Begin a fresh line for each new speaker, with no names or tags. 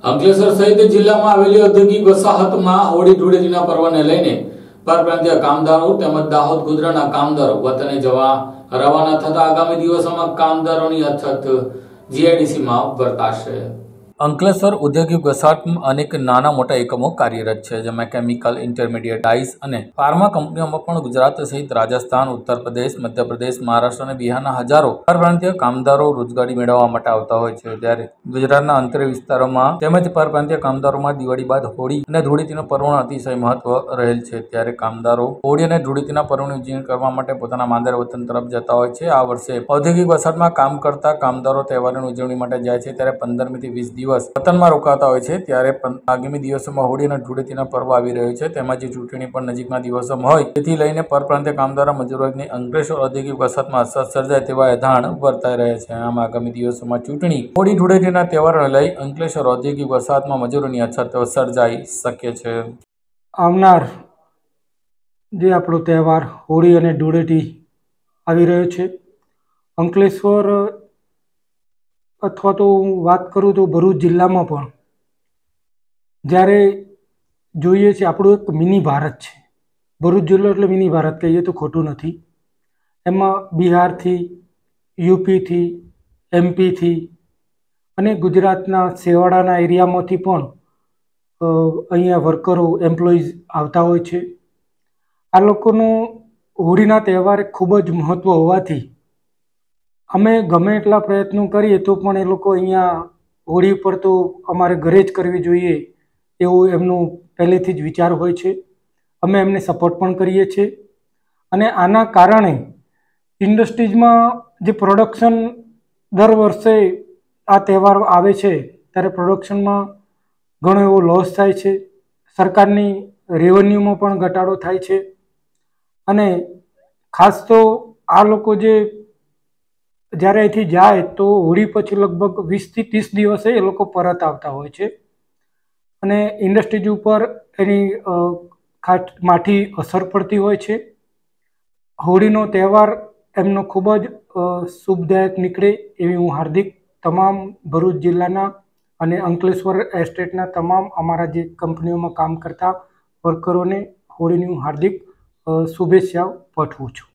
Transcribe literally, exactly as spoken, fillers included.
અંકલેશ્વર સહિત જિલ્લામાં આવેલી ઔદ્યોગિક વસાહતમાં હોળી ધૂળેટીના પર્વને લઈને પરપ્રાંતીય કામદારો તેમજ દાહોદ ગોધરાના કામદારો વતને જવા રવાના થતા આગામી દિવસોમાં કામદારોની અછત જીઆઈડીસીમાં વર્તાશે। અંકલેશ્વર ઔદ્યોગિક વસાહતમાં અનેક નાના મોટા એકમો કાર્યરત છે, જેમાં કેમિકલ, ઇન્ટરમીડિયેટ, ડાઇસ અને ફાર્મા કંપનીઓમાં પણ ગુજરાત સહિત રાજસ્થાન, ઉત્તર પ્રદેશ, મધ્યપ્રદેશ, મહારાષ્ટ્ર અને બિહારના હજારો પરપ્રાંતીય કામદારો રોજગારી મેળવવા માટે આવતા હોય છે। ત્યારે ગુજરાતના અંતરિયાળ વિસ્તારોમાં તેમજ પરપ્રાંતીય કામદારોમાં દિવાળી બાદ હોળી અને ધૂળેટીના પર્વનો અતિશય મહત્વ રહેલ છે। ત્યારે કામદારો હોળી અને ધૂળેટીના પર્વની ઉજવણી કરવા માટે પોતાના માદરે વતન તરફ જતા હોય છે। આ વર્ષે ઔદ્યોગિક વસાહતમાં કામ કરતા કામદારો તહેવારોની ઉજવણી માટે જાય છે, ત્યારે પંદરમી થી વીસ દિવસ વતનમાં રોકાતા હોય છે। ત્યારે આગામી દિવસોમાં હોળી અને ધૂળેટીના પર્વ આવી રહ્યો છે, તેમજ ચૂંટણી પણ નજીકના દિવસોમાં હોય, તેથી લઈને પરપ્રાંતીય કામદારો મજૂરોની અંકલેશ્વર ઔદ્યોગિક વસાહતમાં અસર સર્જાય તેવા એધાણ વર્તાઈ રહ્યા છે। આમ આગામી દિવસોમાં ચૂંટણી હોળી ધૂળેટીના તહેવારોને લઈ અંકલેશ્વર ઔદ્યોગિક વસાહતમાં મજૂરોની અછત સર્જાઈ શકે છે।
આવનાર જે આપણો તહેવાર હોળી અને ધૂળેટી આવી રહ્યો છે, અંકલેશ્વર અથવા તો હું વાત કરું તો ભરૂચ જિલ્લામાં પણ જ્યારે જોઈએ છે આપણું એક મિની ભારત છે। ભરૂચ જિલ્લો એટલે મિની ભારત કહીએ તો ખોટું નથી। એમાં બિહારથી, યુપીથી, એમપીથી અને ગુજરાતના છેવાડાના એરિયામાંથી પણ અહીંયા વર્કરો, એમ્પ્લોઈઝ આવતા હોય છે। આ લોકોનો હોળીના તહેવારે ખૂબ જ મહત્ત્વ હોવાથી અમે ગમે એટલા પ્રયત્નો કરીએ તો પણ એ લોકો અહીંયા હોળી પર તો અમારે ઘરે જ કરવી જોઈએ એવું એમનું પહેલેથી જ વિચાર હોય છે। અમે એમને સપોર્ટ પણ કરીએ છીએ અને આના કારણે ઇન્ડસ્ટ્રીઝમાં જે પ્રોડક્શન દર વર્ષે આ તહેવાર આવે છે ત્યારે પ્રોડક્શનમાં ઘણો એવો લોસ થાય છે, સરકારની રેવન્યુમાં પણ ઘટાડો થાય છે અને ખાસ તો આ લોકો જે જ્યારે અહીંથી જાય તો હોળી પછી લગભગ વીસથી ત્રીસ દિવસે એ લોકો પરત આવતા હોય છે અને ઇન્ડસ્ટ્રીઝ ઉપર એની ખાસ માઠી અસર પડતી હોય છે। હોળીનો તહેવાર એમનો ખૂબ જ શુભદાયક નીકળે એવી હું હાર્દિક તમામ ભરૂચ જિલ્લાના અને અંકલેશ્વર એસ્ટેટના તમામ અમારા જે કંપનીઓમાં કામ કરતા વર્કરોને હોળીની હું હાર્દિક શુભેચ્છાઓ પાઠવું છું।